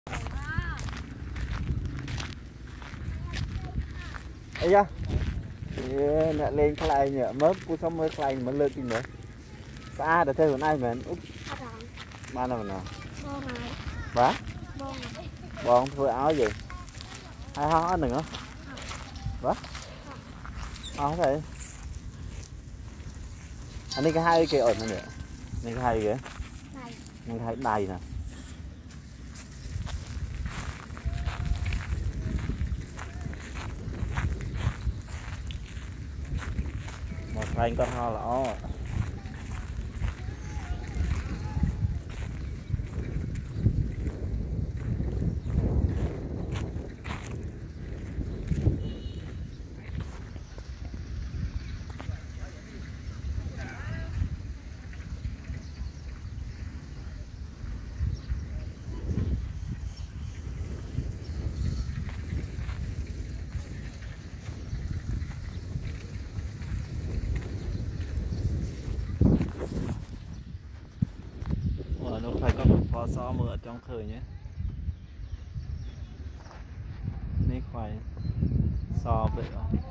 ấy da nè lên cái này nhở mớp cú xong mới cái này mới lơ kinh nữa xa để theo hôm nay mình úp ba nào nào bá bọn vừa áo gì hai ho đừng á bá áo vậy anh đi cái hai kia ổn nữa này cái hai kìa này hai đầy nè một anh con ho là ó nó phải có một pho so mưa ở trong khơi nhé ní khoai so vậy